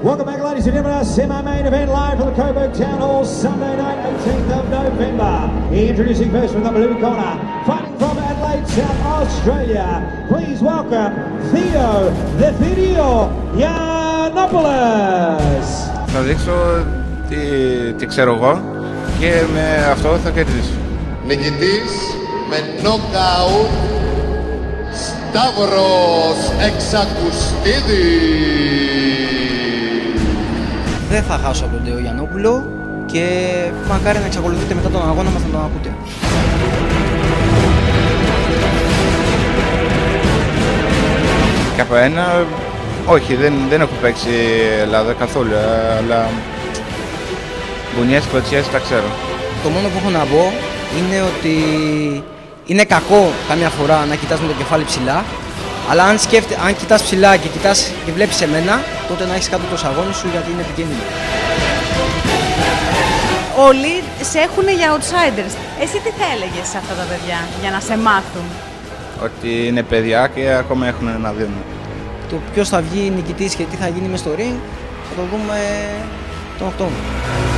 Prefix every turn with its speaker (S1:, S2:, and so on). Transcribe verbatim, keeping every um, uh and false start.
S1: Welcome back, ladies and gentlemen, our semi-main event live from the Coburg Town Hall, Sunday night, eighteenth of November. Introducing first from the blue corner, fighting from Adelaide, South Australia. Please welcome Theo the Theo Yiannopoulos.
S2: Θα δείξω τι, τι ξέρω εγώ και με αυτό θα κερδίσω.
S3: Νικητής με νοκάουτ Σταύρος Εξακουστίδης.
S4: Δεν θα χάσω από τον Τέο Γιαννόπουλο και μακάρι να εξακολουθείτε μετά τον αγώνα μας να τον ακούτε.
S2: Κάπου ένα, όχι, δεν, δεν έχω παίξει Ελλάδα καθόλου, αλλά μπουνιές, κλωτσιές τα ξέρω.
S4: Το μόνο που έχω να πω είναι ότι είναι κακό καμιά φορά να κοιτάς με το κεφάλι ψηλά, αλλά αν, σκέφτε, αν κοιτάς ψηλά και, κοιτάς και βλέπεις εμένα, τότε να έχεις κάτω τους αγώνες σου γιατί είναι επικίνδυνο.
S5: Όλοι σε έχουν για outsiders. Εσύ τι θα έλεγες σε αυτά τα παιδιά για να σε μάθουν?
S2: Ότι είναι παιδιά και ακόμα έχουν να δίνουν.
S4: Το ποιος θα βγει νικητής και τι θα γίνει μες στο ring θα το δούμε τον Οκτώβριο.